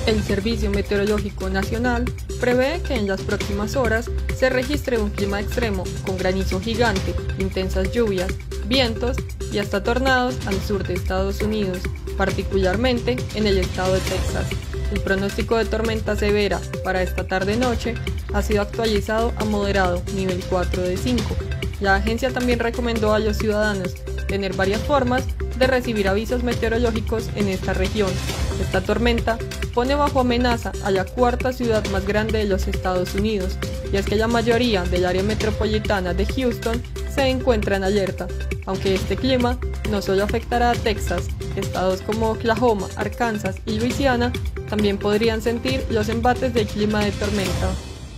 El Servicio Meteorológico Nacional prevé que en las próximas horas se registre un clima extremo con granizo gigante, intensas lluvias, vientos y hasta tornados al sur de Estados Unidos, particularmente en el estado de Texas. El pronóstico de tormenta severa para esta tarde-noche ha sido actualizado a moderado, nivel 4 de 5. La agencia también recomendó a los ciudadanos tener varias formas de recibir avisos meteorológicos en esta región. Esta tormenta pone bajo amenaza a la cuarta ciudad más grande de los Estados Unidos, y es que la mayoría del área metropolitana de Houston se encuentra en alerta, aunque este clima no solo afectará a Texas, estados como Oklahoma, Arkansas y Luisiana también podrían sentir los embates del clima de tormenta.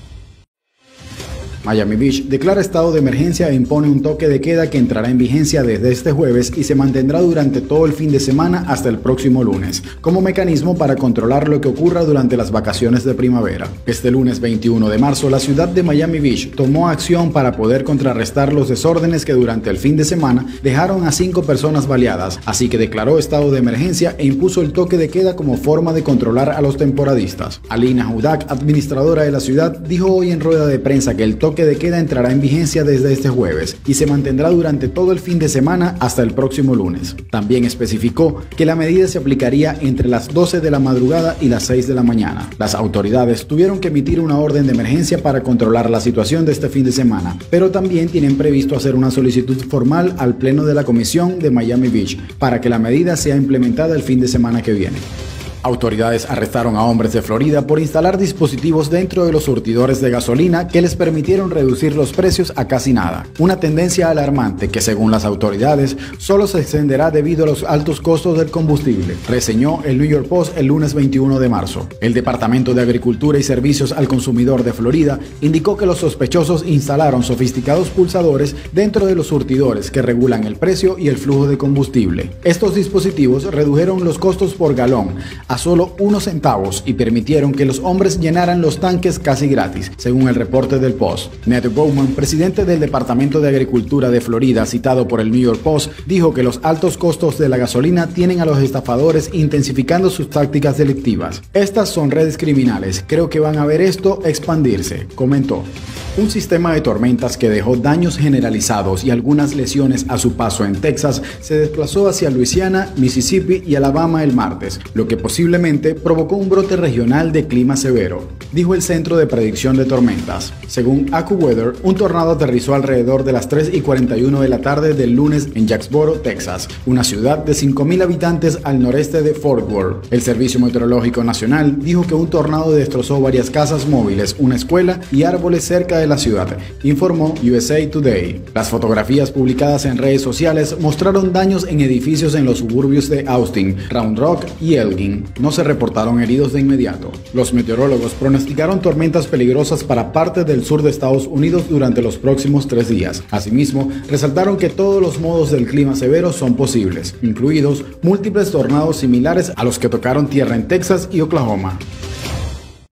Miami Beach declara estado de emergencia e impone un toque de queda que entrará en vigencia desde este jueves y se mantendrá durante todo el fin de semana hasta el próximo lunes, como mecanismo para controlar lo que ocurra durante las vacaciones de primavera. Este lunes 21 de marzo, la ciudad de Miami Beach tomó acción para poder contrarrestar los desórdenes que durante el fin de semana dejaron a 5 personas baleadas, así que declaró estado de emergencia e impuso el toque de queda como forma de controlar a los temporadistas. Alina Hudak, administradora de la ciudad, dijo hoy en rueda de prensa que el toque de queda entrará en vigencia desde este jueves y se mantendrá durante todo el fin de semana hasta el próximo lunes. También especificó que la medida se aplicaría entre las 12 de la madrugada y las 6 de la mañana. Las autoridades tuvieron que emitir una orden de emergencia para controlar la situación de este fin de semana, pero también tienen previsto hacer una solicitud formal al Pleno de la Comisión de Miami Beach para que la medida sea implementada el fin de semana que viene. Autoridades arrestaron a hombres de Florida por instalar dispositivos dentro de los surtidores de gasolina que les permitieron reducir los precios a casi nada. Una tendencia alarmante que, según las autoridades, solo se extenderá debido a los altos costos del combustible, reseñó el New York Post el lunes 21 de marzo. El Departamento de Agricultura y Servicios al Consumidor de Florida indicó que los sospechosos instalaron sofisticados pulsadores dentro de los surtidores que regulan el precio y el flujo de combustible. Estos dispositivos redujeron los costos por galón a solo unos centavos y permitieron que los hombres llenaran los tanques casi gratis, según el reporte del Post. Ned Bowman, presidente del Departamento de Agricultura de Florida, citado por el New York Post, dijo que los altos costos de la gasolina tienen a los estafadores intensificando sus tácticas delictivas. Estas son redes criminales, creo que van a ver esto expandirse, comentó. Un sistema de tormentas que dejó daños generalizados y algunas lesiones a su paso en Texas se desplazó hacia Luisiana, Mississippi y Alabama el martes, lo que posiblemente provocó un brote regional de clima severo, dijo el Centro de Predicción de Tormentas. Según AccuWeather, un tornado aterrizó alrededor de las 3:41 de la tarde del lunes en Jacksboro, Texas, una ciudad de 5,000 habitantes al noreste de Fort Worth. El Servicio Meteorológico Nacional dijo que un tornado destrozó varias casas móviles, una escuela y árboles cerca de la ciudad, informó USA Today. Las fotografías publicadas en redes sociales mostraron daños en edificios en los suburbios de Austin, Round Rock y Elgin. No se reportaron heridos de inmediato. Los meteorólogos pronosticaron tormentas peligrosas para parte del sur de Estados Unidos durante los próximos 3 días. Asimismo, resaltaron que todos los modos del clima severo son posibles, incluidos múltiples tornados similares a los que tocaron tierra en Texas y Oklahoma.